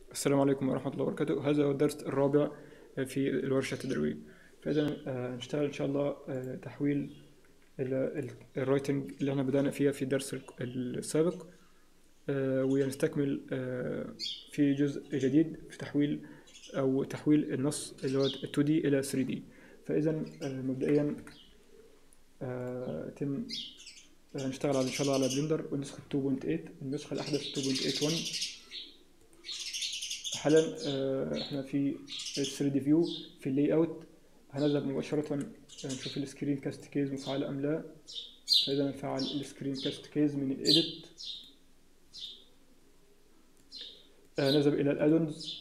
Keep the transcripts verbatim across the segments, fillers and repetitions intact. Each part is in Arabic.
السلام عليكم ورحمة الله وبركاته. هذا هو الدرس الرابع في الورشة التدريبية. فإذا آه، هنشتغل إن شاء الله آه، تحويل الرايتنج اللي احنا بدأنا فيها في الدرس السابق، آه، ونستكمل آه، في جزء جديد في تحويل أو تحويل النص اللي هو تو دي إلى ثري دي. فإذا آه، مبدئيا آه، يتم هنشتغل على إن شاء الله على بلندر ونسخة تو بوينت إيت، النسخة الأحدث تو بوينت إيت وان. حالا آه، احنا في ثري دي فيو في اللاي اوت. هنذهب مباشرة نشوف السكرين كاست كيز مفعلة ام لا. فاذا نفعل السكرين كاست كيز من الايديت، آه، نذهب الى الادونز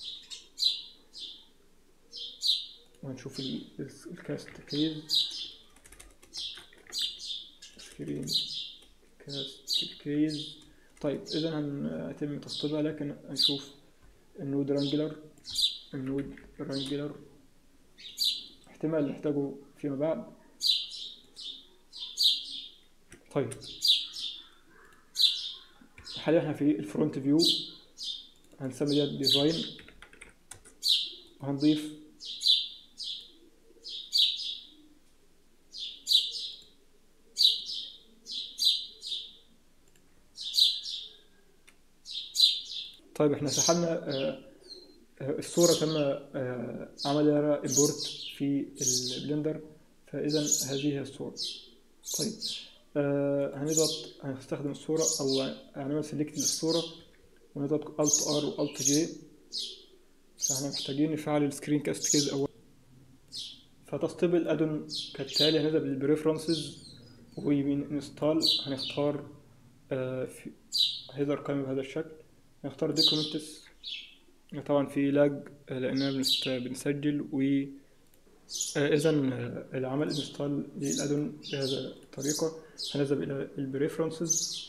ونشوف الكاست كيز سكرين كاست كيز. طيب اذا هنتم تسطيبها، لكن هنشوف النود رانجلر النود رانجلر احتمال نحتاجه فيما بعد. طيب حاليا احنا في الفرونت فيو، هنسمي ده ديزاين وهنضيف طيب احنا سحبنا آه، آه، الصورة تم آه، عمل لها امبورت في البلندر، فاذا هذه هي الصورة. طيب آه، هنضغط هنستخدم الصورة او هنعمل سيلكت للصورة ونضغط الت ار والت جي. فاحنا محتاجين نفعل السكرين كاست كيز اول. فتسطيب الادون كالتالي: هنذهب للبريفرنسز ونستال، هنختار آه، في هيدر قائمة بهذا الشكل، نختار دوكيومنتس. طبعا في لاج لاننا بنست- بنسجل، و اذا العمل انستال للادون بهذه الطريقة. هنذهب الى البريفرنسز،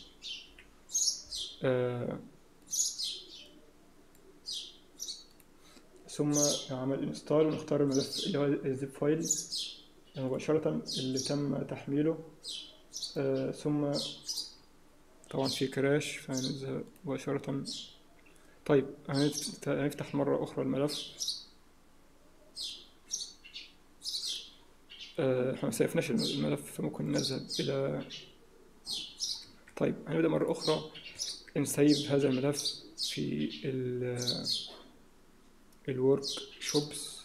ثم عمل انستال ونختار الملف اللي هو الزيب فايل مباشرة اللي تم تحميله. آه، ثم طبعا في كراش فهنذهب مباشرة. طيب هنفت- هنفتح مرة أخرى الملف. آه، احنا مسيفناش الملف فممكن نذهب إلى. طيب هنبدأ مرة أخرى نسيب هذا الملف في ال الورك شوبس.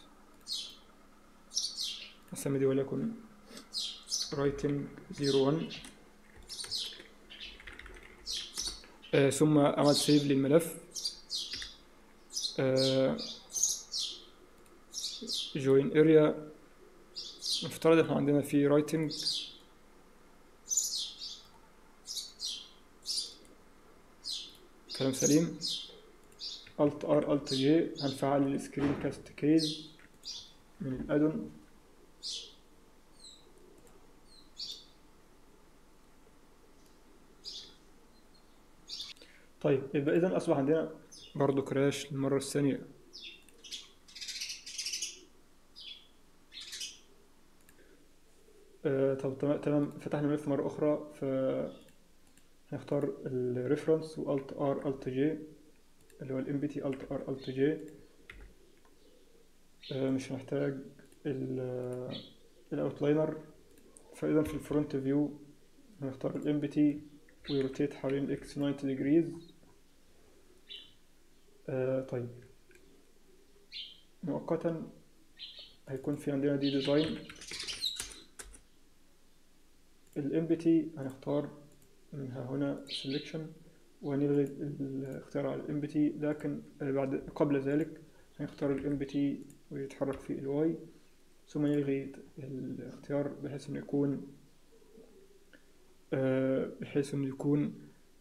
نسمي دي وليكن writing زيرو ون. آه، ثم عمل سيف للملف. آه، join area. نفترض احنا عندنا في writing، كلام سليم. Alt R Alt J هنفعل السكرين كاست كيز من الادون. طيب يبقى اذا اصبح عندنا برضو كراش للمرة الثانية. آه طب تمام تمام فتحنا الملف مرة أخرى، فهنختار الريفرنس والت ار الت جي اللي هو الام بي تي الت ار الت جي. مش هنحتاج الاوتلاينر. فإذا في الفرونت فيو هنختار الام بي تي ويروتيت حوالين الاكس تسعين ديجريز. آه طيب مؤقتا هيكون في عندنا دي ديزاين. الام بي تي هنختار منها هنا سelection وهنلغي الاختيار على الام بي تي، لكن بعد قبل ذلك هنختار الام بي تي ويتحرك في الواي، ثم نلغي الاختيار بحيث انه يكون بحيث انه يكون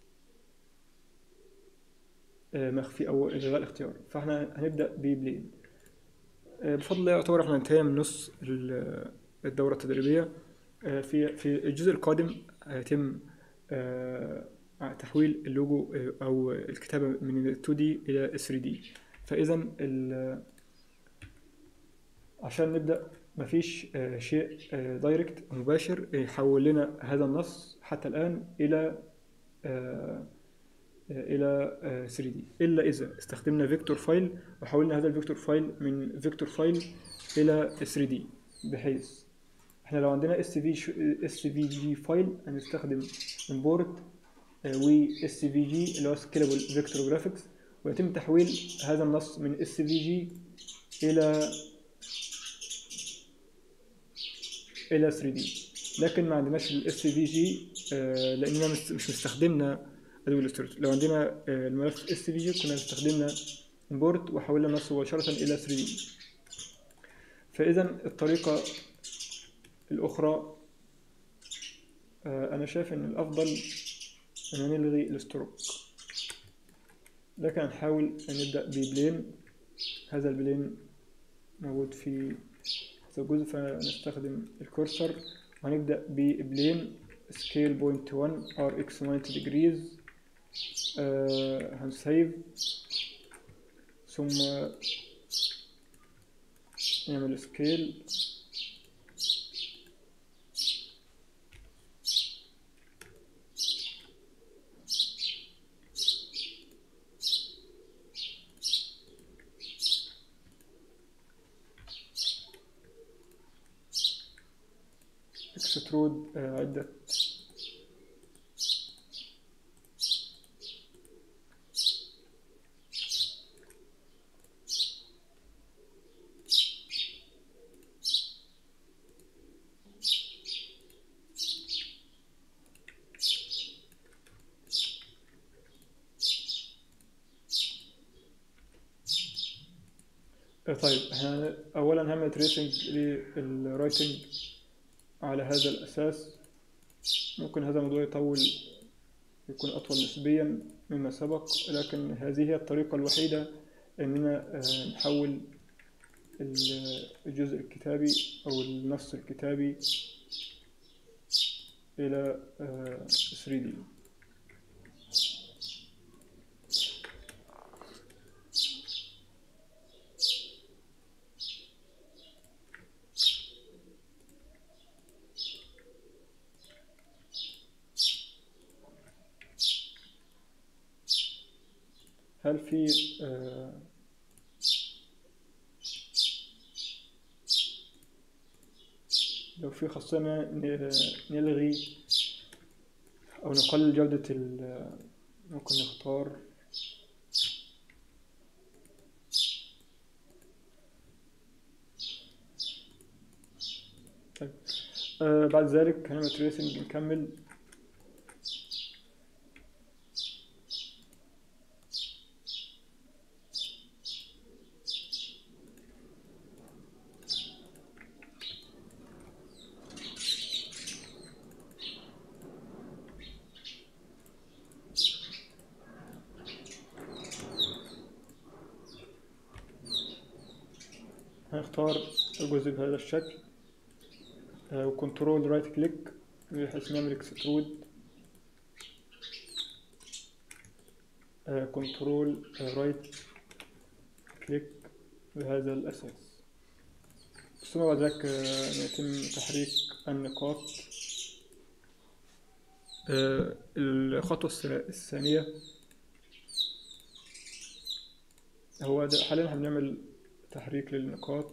مخفي او الغاء الاختيار. فاحنا هنبدا ببلين. بفضل الله يعتبر احنا انتهينا من نص الدوره التدريبيه. في في الجزء القادم هيتم تحويل اللوجو او الكتابه من تو دي الى ثري دي. فاذا عشان نبدا مفيش شيء دايركت مباشر يحول لنا هذا النص حتى الان الى الى ثري دي، الا اذا استخدمنا فيكتور فايل وحولنا هذا الفيكتور فايل من فيكتور فايل الى ثري دي، بحيث احنا لو عندنا اس في اس في جي فايل هنستخدم امبورت و اس في جي اللي هو سكيلبل فيكتور جرافيكس، ويتم تحويل هذا النص من اس في جي الى الى ثري دي. لكن ما عندناش الاس في جي لاننا مش مستخدمنا ادوبي الستريتور. لو عندنا الملف اس في جي كنا استخدمنا امبورت وحولنا النص مباشره الى ثري دي. فاذا الطريقه الاخرى انا شايف ان الافضل ان نلغي الستروك، لكن هنحاول ان نبدا ببلين. هذا البلين موجود في هذا الجزء، فنستخدم الكورسر وهنبدا ببلين سكيل بوينت وان ار اكس ناينتي ديجريز. آه هنسيف ثم نعمل سكيل اكسترود آه عدة طيب احنا اولا هنعمل تريسنج للرايتنج على هذا الاساس. ممكن هذا الموضوع يطول، يكون اطول نسبيا مما سبق، لكن هذه هي الطريقة الوحيدة اننا نحول الجزء الكتابي او النص الكتابي الى ثري دي. هل في آه لو في خاصية نلغي أو نقلل جودة ال ممكن نختار طيب. آه بعد ذلك هنعمل تريسنج نكمل. هنختار الجزء بهذا الشكل وكنترول رايت كليك بحيث نعمل اكسترود، كنترول رايت كليك بهذا الأساس. ثم بعد ذلك يتم تحريك النقاط. الخطوة الثانية هو حاليا هنعمل تحريك للنقاط.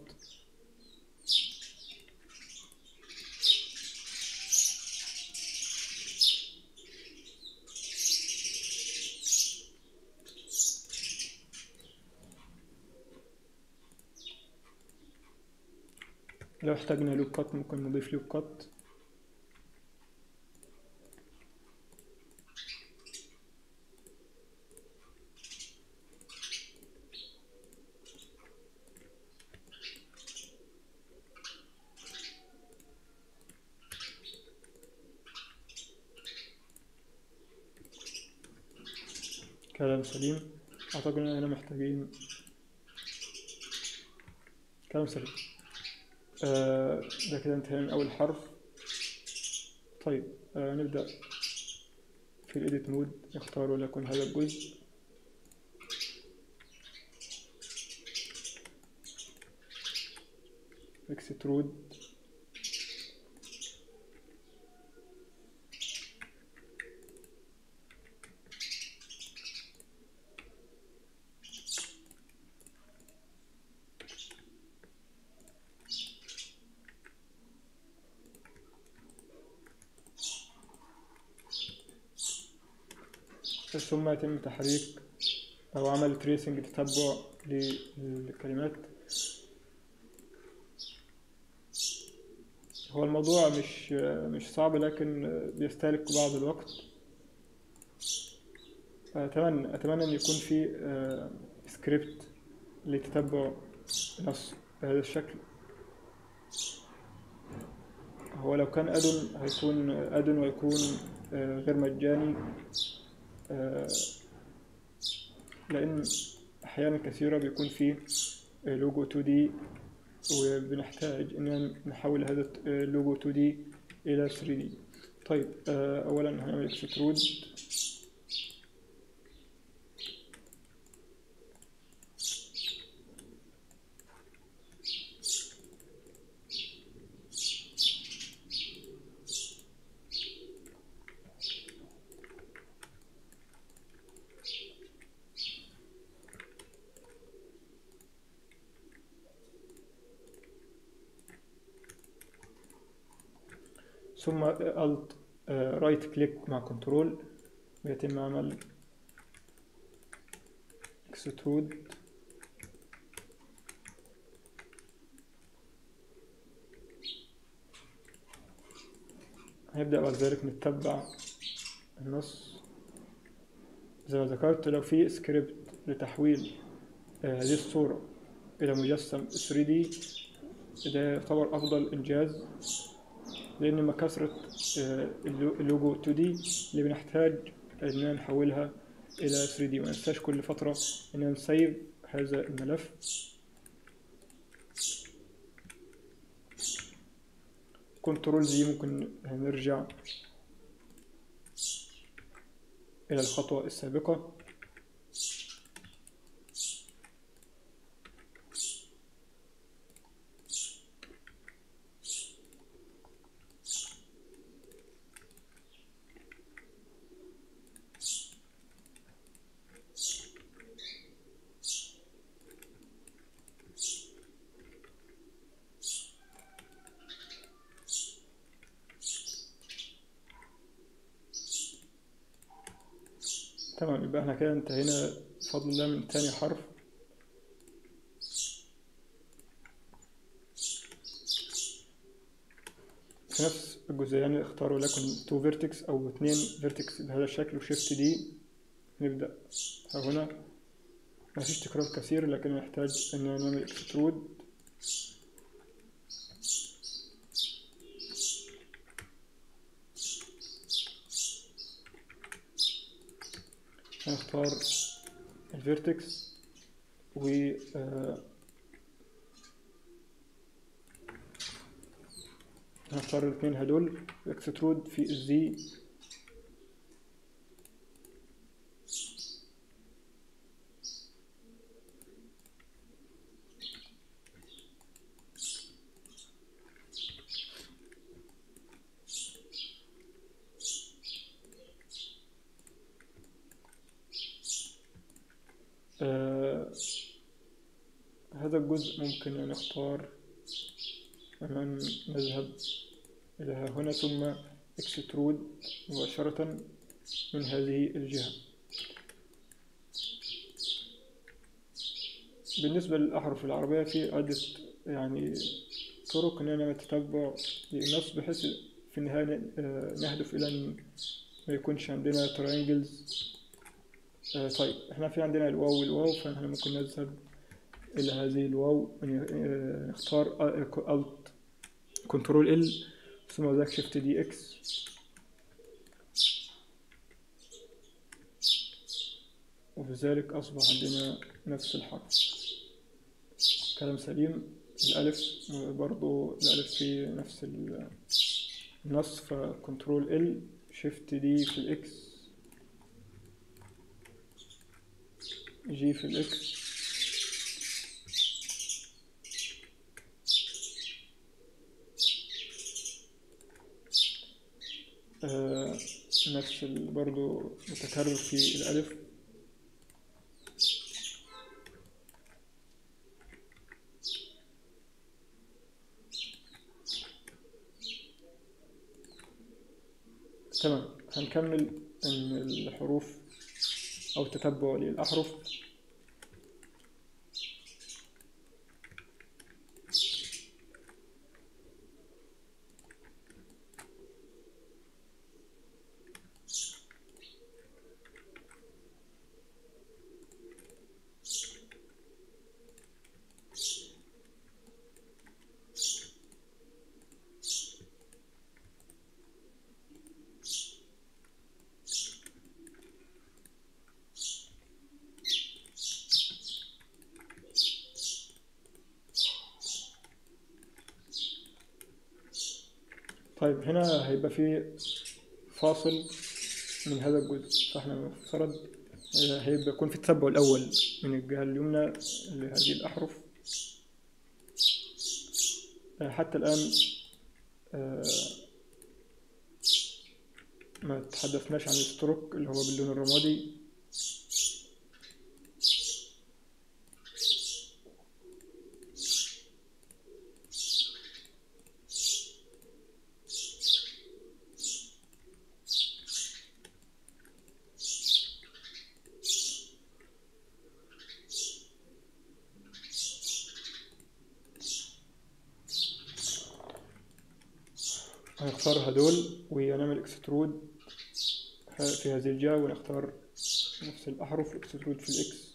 لو احتاجنا لوب كات ممكن نضيف لوب كات. كلام سليم. اعتقد ان احنا محتاجين كلام سليم. آه ده كده انتهينا من اول حرف. طيب آه نبدأ في الايديت مود، نختار وليكن هذا الجزء. اكسترود ثم يتم تحريك أو عمل تريسنج تتبع للكلمات. هو الموضوع مش مش صعب لكن بيستهلك بعض الوقت. أتمنى أتمنى أن يكون في سكريبت لتتبع نص بهذا الشكل. هو لو كان أدن هيكون أدن ويكون غير مجاني، لأن أحيانا كثيرة بيكون فيه لوجو تو دي وبنحتاج إن نحول هذا اللوجو تو دي إلى ثري دي. طيب أولا هنعمل اكسترود، ثم الت رايت كليك مع كنترول ويتم عمل اكسترود. هنبدأ بعد ذلك نتبع النص. زي ما ذكرت لو في سكريبت لتحويل هذه الصورة إلى مجسم ثري دي ده يعتبر أفضل إنجاز، لأن ما كثرة اللوجو تو دي اللي بنحتاج إننا نحولها إلى ثري دي. وننساش كل فترة إننا نسيب هذا الملف. كنترول زي ممكن نرجع إلى الخطوة السابقة. تمام، يبقى احنا كده انتهينا بفضل الله من تاني حرف. في نفس الجزئية اختاروا لكم تو فيرتكس أو اثنين فيرتكس بهذا الشكل وشيفت دي. نبدأ هنا، ما فيش تكرار كثير لكن نحتاج أن نعمل اكسترود. هنختار الفيرتكس و هنختار الاثنين هدول اكسترود في الزي. آه هذا الجزء ممكن نختار أن نذهب إلى هنا ثم اكسترود مباشرة من هذه الجهة. بالنسبة للأحرف العربية في عدة يعني طرق أننا نتتبع للنص بحيث في النهاية نهدف إلى أن ما يكونش عندنا ترينجلز. طيب احنا في عندنا الواو والواو، فاحنا ممكن نذهب إلى هذه الواو نختار الت كنترول ال ثم ذاك شيفت دي اكس وبذلك أصبح عندنا نفس الحرف. كلام سليم. الألف برضو الألف في نفس النص، فكنترول ال شيفت دي في الإكس جي في الإكس آه نفس برضو متكرر في الألف. تمام، هنكمل ان الحروف أو تتبع للأحرف. طيب هنا هيبقى في فاصل من هذا الجزء، فاحنا مفترض هيبقى يكون في التتبع الأول من الجهة اليمنى لهذه الأحرف. حتى الآن ما تحدثناش عن الستروك اللي هو باللون الرمادي. هنختار هدول ونعمل اكسترود في هذه الجهة، ونختار نفس الأحرف اكسترود في الإكس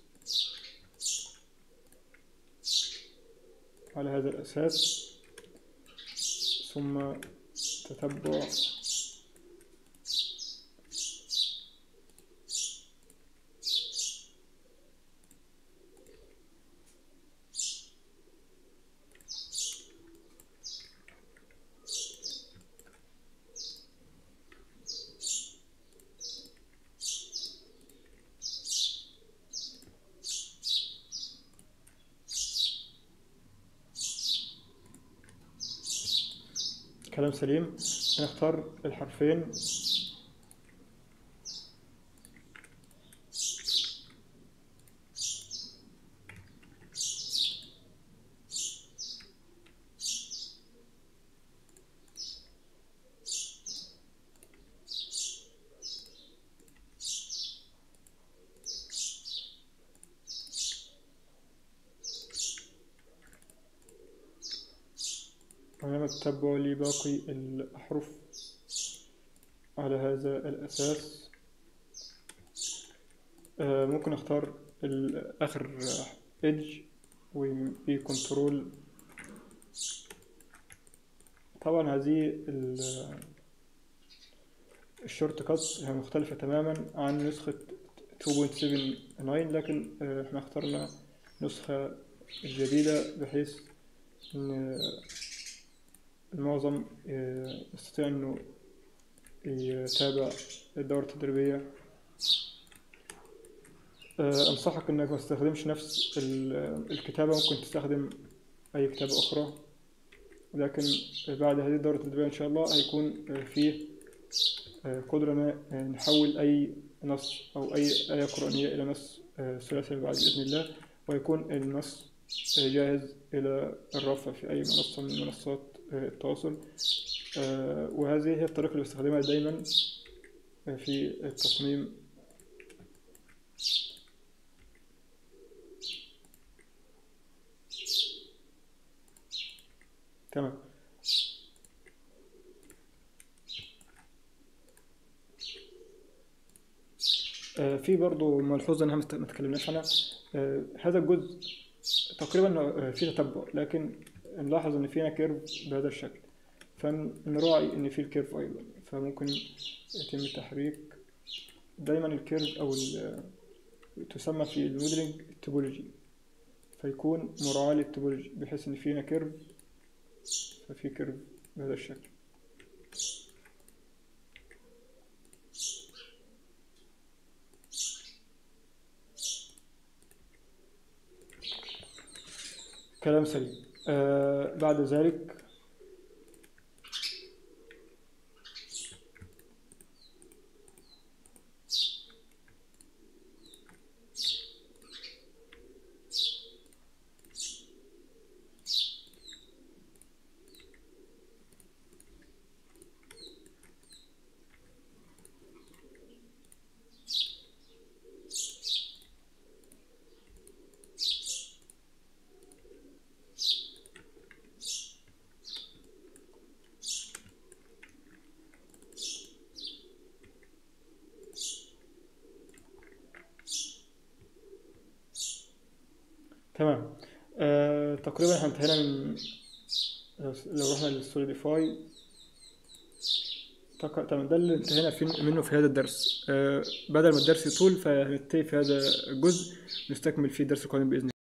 على هذا الأساس، ثم تتبع كلام سليم. هنختار الحرفين ونعمل تتبع لباقي الأحرف على هذا الأساس. ممكن اختار آخر إدج وبكنترول. طبعا هذه الشورت كات هي مختلفة تماما عن نسخة اثنين نقطة سبعة تسعة، لكن احنا اخترنا نسخة جديدة بحيث ان المعظم يستطيع انه يتابع الدورة التدريبية. انصحك انك ما تستخدمش نفس الكتابة، ممكن تستخدم اي كتابة اخرى، لكن بعد هذه الدورة التدريبية ان شاء الله هيكون فيه قدرة نحول اي نص او اي آية قرآنية الى نص ثلاثي بعد باذن الله، ويكون النص جاهز الى الرفع في اي منصة من منصات التواصل. وهذه هي الطريقة اللي بستخدمها دايما في التصميم. تمام. في برضو ملحوظة انها ما تكلمناش عنها. هذا الجزء تقريبا فيه تتبع، لكن نلاحظ ان فينا كيرف بهذا الشكل، فنراعي ان فيه الكيرف ايضا، فممكن يتم تحريك دايما الكيرف او تسمى في الموديلنج التوبولوجي، فيكون مراعاة للتوبولوجي بحيث ان فينا كيرف ففي كيرف بهذا الشكل. كلام سليم. آه بعد ذلك تمام. آه تقريبا احنا انتهينا من، لو رحنا للسوليديفاي. تق- تمام، ده اللي انتهينا فيه منه في هذا الدرس. آه بدل ما الدرس يطول فهننتهي في هذا الجزء، نستكمل فيه درس قادم بإذن الله.